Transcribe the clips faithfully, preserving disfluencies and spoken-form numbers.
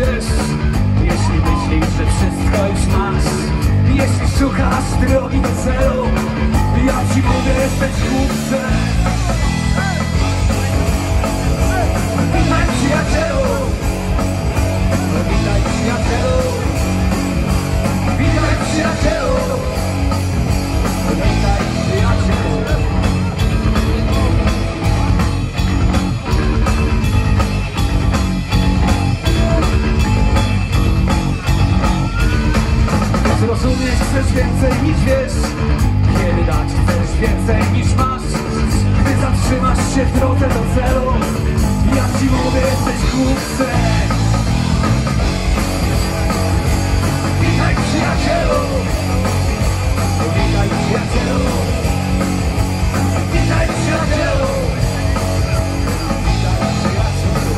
chcesz, jeśli myślisz, że wszystko już masz, jeśli szukasz drogi do celu, ja ci mówię, jesteś głupcem. Witaj, przyjacielu, witaj, przyjacielu, witaj, przyjacielu, witaj, przyjacielu. Zrozumieć chcesz więcej niż wiesz, kiedy dać chcesz więcej niż masz, gdy zatrzymasz się w drodze do celu, ja ci mówię, jesteś głupcem. Witaj, przyjacielu, witaj, przyjacielu, witaj, przyjacielu, witaj, przyjacielu.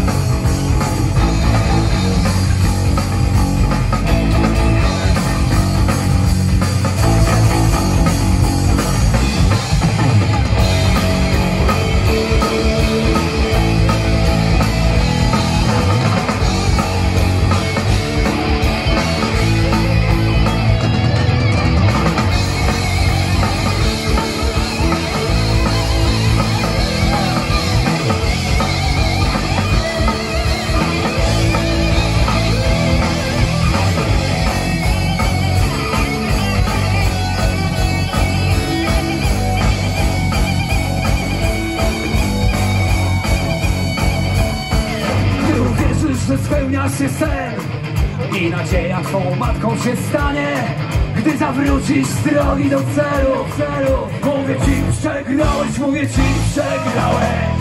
Że spełnia się sen i nadzieja twą matką się stanie, gdy zawrócisz z drogi do celu, celu. Mówię ci, przegrałeś, mówię ci, przegrałeś.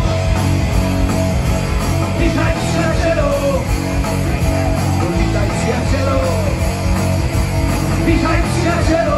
Witaj, przyjacielu, witaj, przyjacielu, witaj, przyjacielu.